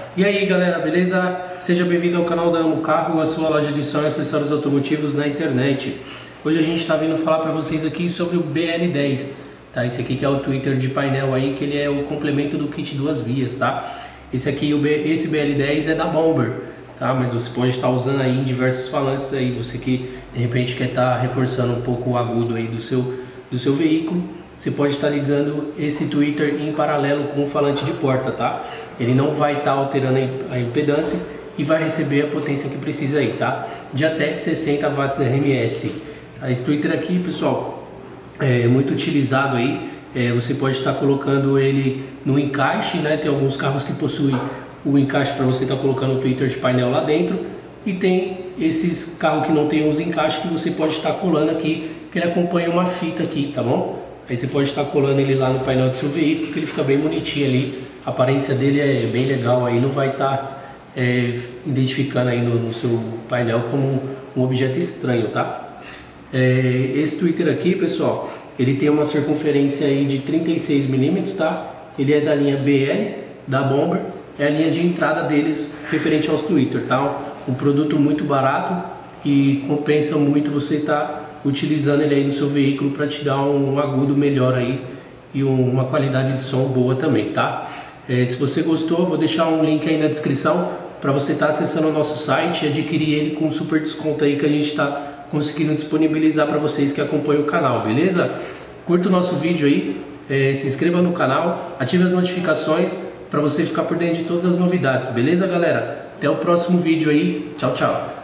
E aí galera, beleza? Seja bem-vindo ao canal da Amo Carro, a sua loja de som e acessórios automotivos na internet. Hoje a gente está vindo falar para vocês aqui sobre o BL10, tá? Esse aqui que é o tweeter de painel aí, que ele é o complemento do kit duas vias, tá? Esse BL10 é da Bomber, tá? Mas você pode estar usando aí em diversos falantes aí, você que de repente quer estar reforçando um pouco o agudo aí do seu veículo. Você pode estar ligando esse tweeter em paralelo com o falante de porta, tá? Ele não vai estar alterando a impedância e vai receber a potência que precisa aí, tá? De até 60 watts RMS. Esse tweeter aqui, pessoal, é muito utilizado aí. Você pode estar colocando ele no encaixe, né? Tem alguns carros que possuem o encaixe para você estar colocando o tweeter de painel lá dentro. E tem esses carros que não tem os encaixes que você pode estar colando aqui, que ele acompanha uma fita aqui, tá bom? Aí você pode estar colando ele lá no painel do seu veículo, que ele fica bem bonitinho ali. A aparência dele é bem legal, aí não vai estar identificando aí no seu painel como um objeto estranho, tá? Esse tweeter aqui, pessoal, ele tem uma circunferência aí de 36 mm, tá? Ele é da linha BL, da Bomber, é a linha de entrada deles referente aos tweeter, tá? Um produto muito barato que compensa muito você estar utilizando ele aí no seu veículo para te dar um agudo melhor aí e uma qualidade de som boa também, tá? Se você gostou, vou deixar um link aí na descrição para você estar acessando o nosso site e adquirir ele com um super desconto aí que a gente está conseguindo disponibilizar para vocês que acompanham o canal, beleza? Curta o nosso vídeo aí, se inscreva no canal, ative as notificações para você ficar por dentro de todas as novidades, beleza galera? Até o próximo vídeo aí, tchau, tchau!